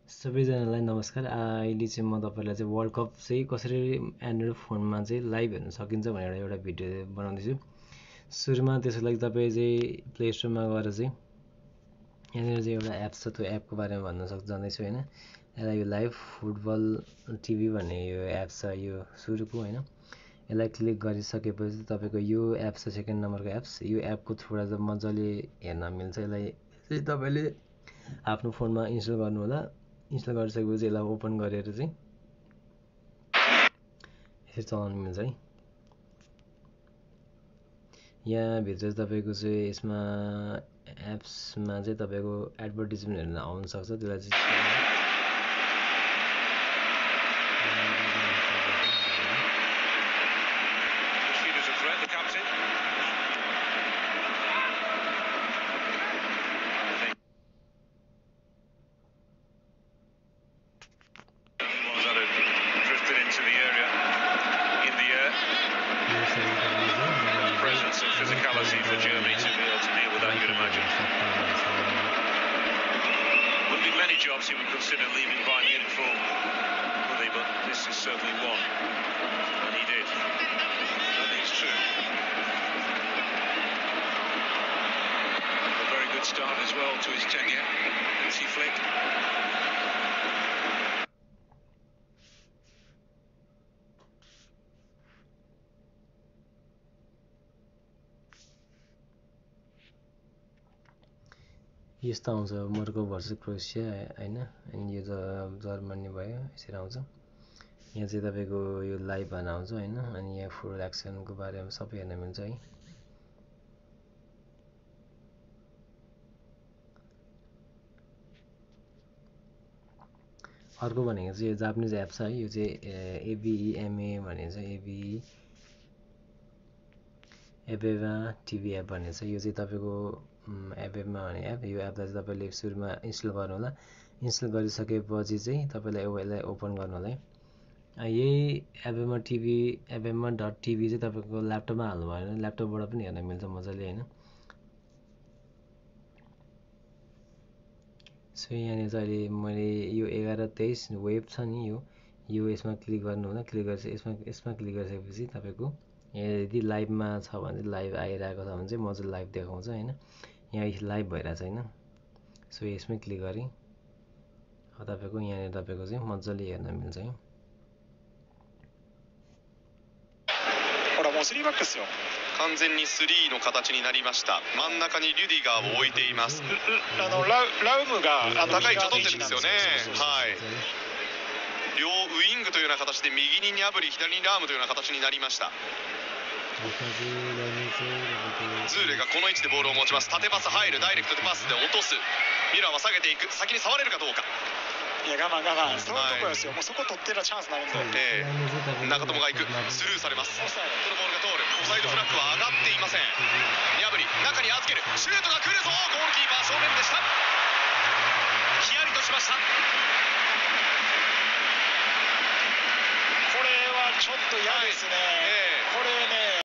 सबैजनालाई नमस्कार। अहिले चाहिँ म तपाईँलाई चाहिँ वर्ल्ड कप चाहिँ कसरी एन्ड्रोइड फोनमा चाहिँ लाइभ हेर्न सकिन्छ भनेर एउटा भिडियो बनाउँदैछु। सुरुमा त्यसको लागि तपाईँ चाहिँ प्ले स्टोरमा गएर चाहिँ यहाँनिर चाहिँ एउटा एप छ, त्यो एपको बारेमा जान्दैछु होइन। यसलाई यो लाइभ फुटबल टिभी भन्ने यो एप छ, यो सुरुको होइन। यसलाई क्लिक गरिसकेपछि तपाईँको यो एप छ, सेकेन्ड नम्बरको एप्स। यो एपको थ्रुबाट चाहिँ मजाले हेर्न मिल्छ। यसलाई चाहिँ तपाईँले आफ्नो फोनमा इन्स्टल गर्नु होला। इन्स्टल गरिसकेपछि यसलाई ओपन गरेर चाहिँ यसरी चलाउनु मिल्छ है। यहाँभित्र चाहिँ तपाईँको चाहिँ यसमा एप्समा चाहिँ तपाईँको एडभर्टिजमेन्टहरू आउन सक्छ, त्यसलाई चाहिँ physicality for Germany to be able to deal with that, you'd imagine. Wouldn't be many jobs he would consider leaving Bayern Munich for, would he? But this is certainly one, and he did. I think it's true. A very good start as well to his tenure. Nancy Flick. यस्तो आउँछ Morocco versus Croatia होइन। अनि यो Germany भयो, यसरी आउँछ। यहाँ चाहिँ तपाईँको यो लाइभ भएर आउँछ होइन। अनि यहाँ फुल एक्सनको बारेमा सबै हेर्न मिल्छ है। अर्को भनेको चाहिँ यो जापानिज एप छ है। यो चाहिँ एबिएमए भन्ने छ, एबेमा टिभी एप भन्ने छ। यो चाहिँ तपाईँको एबेमा भन्ने एप, यो एपलाई चाहिँ तपाईँले सुरुमा इन्स्टल गर्नु होला। इन्स्टल गरिसकेपछि चाहिँ तपाईँलाई यसलाई ओपन गर्नु होला है। यही abema.tv चाहिँ तपाईँको ल्यापटपमा हाल्नु भयो भने ल्यापटपबाट पनि हेर्न मिल्छ मजाले होइन। सो यहाँनिर चाहिँ अहिले मैले यो 11:23 वेब छ नि, यो यसमा क्लिक गर्नु होला। क्लिक गरेर यसमा क्लिक गरिसकेपछि तपाईँको यदि लाइभमा छ भने चाहिँ लाइभ आइरहेको छ भने चाहिँ मजाले लाइभ देखाउँछ होइन। यहाँ लाइभ भइरहेछ होइन। सो यसमै क्लिक गरेँ तपाईँको यहाँनिर तपाईँको चाहिँ मजाले हेर्न मिल्छ है। 完全に3の形になりました。真ん中にリュディガーを置いています。ラウムが高い位置を取ってるんですよね。はい。両ウイングというような形で右にニャブリ、左にラームというような形になりました。ズーレがこの位置でボールを持ちます。縦パス入る、ダイレクトでパスで落とす。ミラーは下げていく。先に触れるかどうか。いや我慢そういうところですよ。もうそこ取ってるチャンスになるんで。中友が行く。スルーされます。このボールが通る。オフサイドフラッグは上がっていません。ニャブリ中に預ける。シュートが来るぞ。ゴールキーパー正面でした。ヒヤリとしました。これはちょっと嫌ですね。